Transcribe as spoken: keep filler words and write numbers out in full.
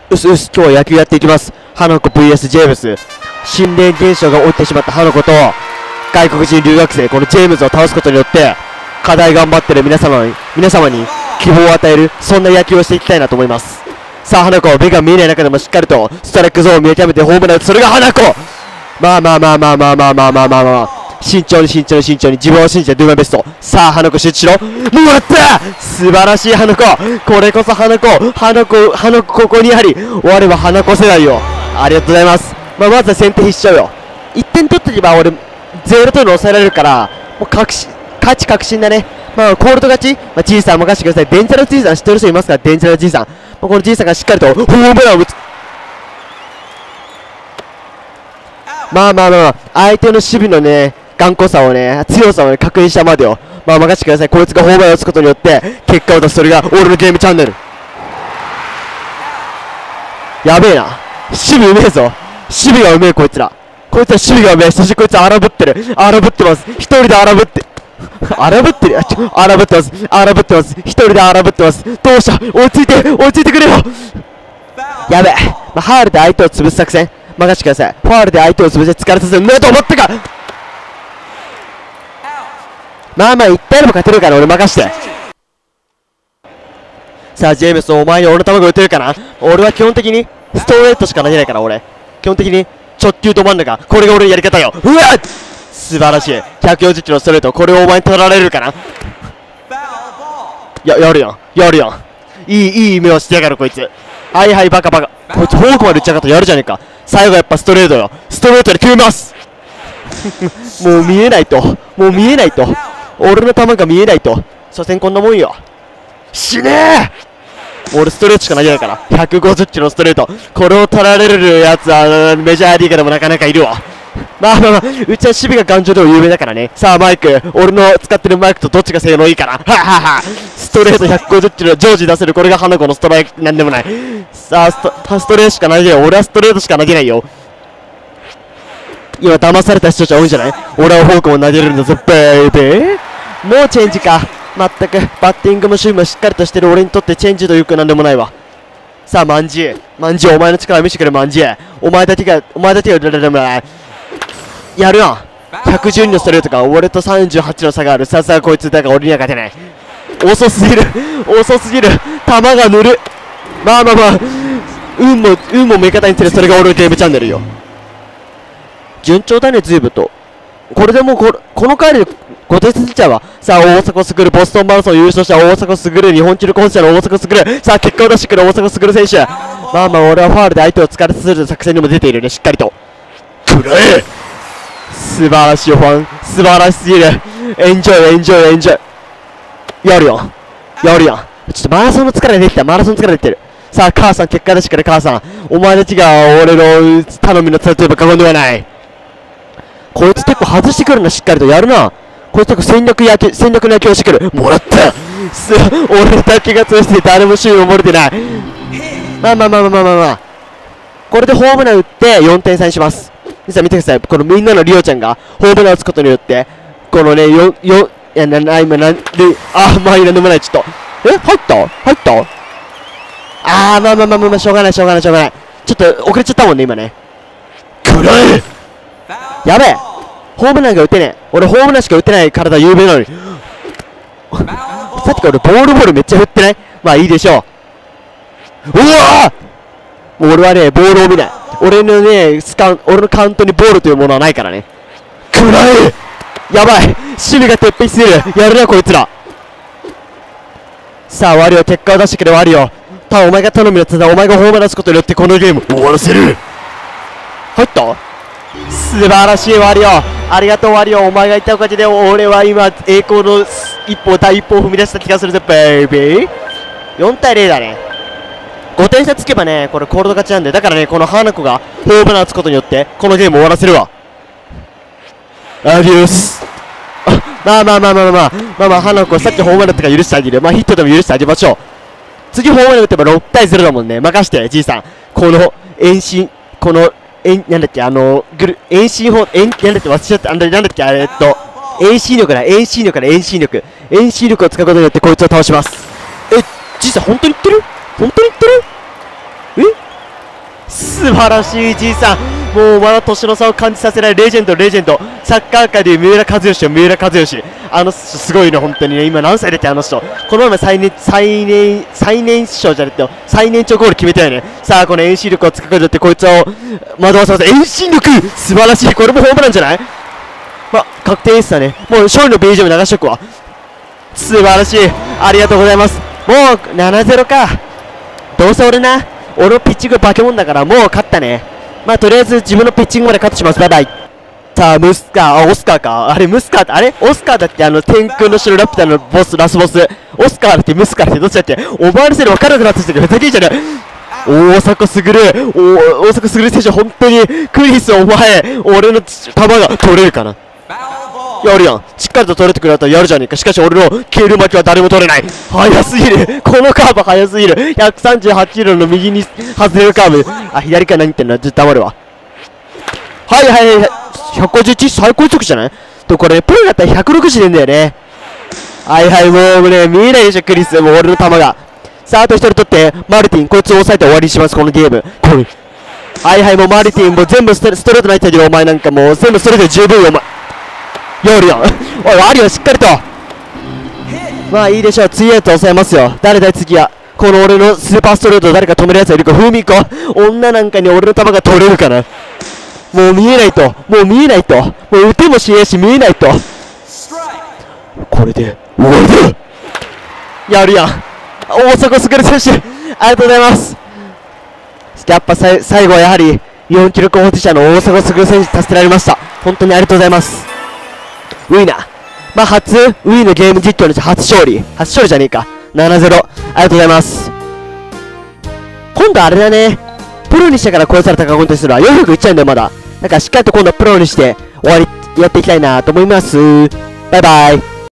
うすうす、今日は野球やっていきます。花子 ブイエス ジェームス。心霊現象が起きてしまった花子と、外国人留学生、このジェームズを倒すことによって、課題頑張ってる皆様に、皆様に希望を与える、そんな野球をしていきたいなと思います。さあ、花子、目が見えない中でもしっかりと、ストライクゾーンを見極めてホームラン打つ。それが花子。まあまあまあまあまあまあまあまあまあまあ。慎重に慎重に慎重に自分を信じて Do my best。さあ花子集中しろ。もらった。素晴らしい花子。これこそ花子花子花子。ここにやはり我は花子世代よ。ありがとうございます。まあ、まずは先手必勝よ。いってん取ってれば俺ゼロというの抑えられるから、もう確信勝ち確信だね。まあコールド勝ち、まあ、じいさん任せてください。デンジャラじいさん知ってる人いますか？デンジャラじいさん、まあ、このじいさんがしっかりとホームランを打つ。まあまあまあ、まあ、相手の守備のね頑固さをね、強さをね、確認したまでよ。まあ任せてください。こいつがホームランを打つことによって結果を出す。それが俺のゲームチャンネル。やべえな、守備うめえぞ。守備がうめえこいつら。こいつら守備がうめえ。そしてこいつ荒ぶってる。荒ぶってます。一人で荒ぶって荒ぶってる。荒ぶってます。荒ぶってます。一人で荒ぶってます。どうした、追いついて追いついてくれよ。やべえ、まあ、ファールで相手を潰す作戦任せてください。ファールで相手を潰して疲れさせるんだと思ったか。まあまあいったいでも勝てるから俺任して。さあジェームス、お前に俺の球が打てるかな。俺は基本的にストレートしか投げないから。俺基本的に直球ど真ん中、これが俺のやり方よ。うわっ、素晴らしい。ひゃくよんじゅっキロのストレート、これをお前に取られるかな。ややるやんやるやん。いいいい夢をしてやがるこいつ。はいはい、バカバカ。こいつフォークまで打ちやがったらやるじゃねえか。最後やっぱストレートよ。ストレートで決めますもう見えないと、もう見えないと、俺の球が見えないと。所詮こんなもんよ。死ねー。俺ストレートしか投げないから。ひゃくごじゅっキロのストレート、これを取られるやつはメジャーリーガーでもなかなかいるわ。まあまあまあ、うちは守備が頑丈でも有名だからね。さあマイク、俺の使ってるマイクとどっちが性能いいかな。ははは。ストレートひゃくごじゅっキロ常時出せる、これが花子のストライクなんでもない。さあストストレートしか投げないよ。俺はストレートしか投げないよ。今騙された人たちは多いんじゃない。俺はフォークも投げれるんだぞベイベー。もうチェンジか。まったくバッティングも守備もしっかりとしてる俺にとってチェンジというかなんでもないわ。さあマンジー、マンジー、お前の力を見せてくれ。マンジー、お前だけがお前だけがやるやん。ひゃくじゅうにのストレートか。俺とさんじゅうはちの差がある。さすがこいつだが俺には勝てない。遅すぎる遅すぎる。球がぬる。まあまあまあ、運も運も味方につれ、それが俺のゲームチャンネルよ。順調だね随分と。これでもうここの回でごてんつついちゃうわ。さあ大迫傑、ボストンマラソン優勝した大迫傑、日本記録保持者の大迫傑。さあ結果を出してくる大迫傑選手。まあまあ俺はファウルで相手を疲れさせる作戦にも出ているね。しっかりとくらえ。素晴らしいファン、素晴らしすぎる。エンジョイエンジョイエンジョイ。やるやんやるやん。ちょっとマラソンの疲れ出てきた。マラソンの疲れ出てる。さあ母さん結果出してくれ。母さん、お前たちが俺の頼みの伝えといえば過言ではない。こいつ結構外してくるな。しっかりとやるな。こいつ結構戦略野球戦略の野球をしてくる。もらったす俺だけが通して誰も守備を守れてない。まあまあまあまあまあまあまあ、これでホームラン打ってよんてん差にします。実は見てください。このみんなのリオちゃんがホームラン打つことによってこのねよよいやなな今なんで、あまあいいなんでもない。ちょっとえ入った入った。あーまあまあまあまあしょうがないしょうがないしょうがない。ちょっと遅れちゃったもんね今ね。くらえ。やべえ、ホームランが打てねえ。俺ホームランしか打てない体有名なのにさっきから俺ボールボールめっちゃ振ってない。まあいいでしょう。うわー、もう俺はねボールを見ない。俺のねスカウ俺のカウントにボールというものはないからね。くらえ。やばい、守備が鉄壁すぎる。やるなこいつら。さあワリオ、結果を出してくれワリオ。ただお前が頼みのやつだ。お前がホームラン打つことによってこのゲーム終わらせる。入った。素晴らしいワリオ、ありがとうワリオ。お前がいたおかげで俺は今栄光の一歩第一歩を踏み出した気がするぜベイビー。よんたいゼロだね。ごてん差つけばねこれコールド勝ちなんで。だからねこの花子がホームラン打つことによってこのゲーム終わらせるわ。アディオスまあまあまあまあまあまあまあまあ花子さっきホームラン打ったから許してあげる。まあヒットでも許してあげましょう。次ホームラン打てばろくたいゼロだもんね。任してじいさん。この遠心このえなんだっけあのぐる遠心法遠なんだっけ忘れちゃった。あのなんだっけあれえっと遠心力だ遠心力だ遠心力遠心力を使うことによってこいつを倒します。えじいさん本当に言ってる本当に言ってる。え素晴らしいじいさん。もうまだ年の差を感じさせないレジェンドレジェンド、サッカー界でいう三浦知良よ、三浦知良。あの人すごいね、本当にね。今何歳だっけあの人。この前最年最年最年少じゃなくて最年長ゴール決めたよね。さあこの遠心力を使うってこいつを惑わさせ、遠心力素晴らしい。これもホームランじゃない。ま確定ですね。もう勝利の ビージーエム 流しとくわ。素晴らしい、ありがとうございます。もう ななたいゼロ か。どうせ俺な、俺のピッチング化け物だからもう勝ったね。まあとりあえず自分のピッチングまで勝ってします。バイバイ。さあムスカー、あオスカーか。あれムスカーってあれオスカーだって、あの天空の城ラピュタのボス、ラスボス。オスカーだってムスカーってどっちだっけ。お前のせいで分からなくなってきたけどふざけんじゃねえ。大迫傑、お大迫傑選手、本当にクリス、お前俺の球が取れるかな。やるやん、しっかりと取れてくれたらやるじゃねえか。しかし俺のケール巻きは誰も取れない。速すぎる、このカーブ速すぎる。ひゃくさんじゅうはちキロの右に外れるカーブ。あ、左から何言ってんの、ちょっと黙るわ。はいはいはい、ひゃくごじゅういち最高速じゃないと。これプロだったらひゃくろくじ出んだよね。はいはい、もうね見えないでしょクリス、もう俺の球が。さああとひとり取ってマルティン、こいつを抑えて終わりにしますこのゲーム。これはいはい、もうマルティンもう全部ストレートないってるよ。お前なんかもう全部ストレートで十分よお前。やるやんおい、あるよしっかりと。まあいいでしょう、次へと抑えますよ。誰だい次は。この俺のスーパーストレートを誰か止めるやついるか。風味子、女なんかに俺の球が取れるかな。もう見えないと、もう見えないと、もう打てもしねえし見えないと。これで終わりだ。やるやん大迫傑選手、ありがとうございます。やっぱさい最後はやはり日本記録保持者の大迫傑選手助けられました。本当にありがとうございます。ウィナー、まあ初ウィーのゲーム実況の初勝利、初勝利じゃねえか。ななたいゼロ、ありがとうございます。今度あれだね、プロにしてから超えされたカウントするわ。よんひゃくいっちゃうんだよまだ。だからしっかりと今度はプロにして終わりやっていきたいなと思います。バイバイ。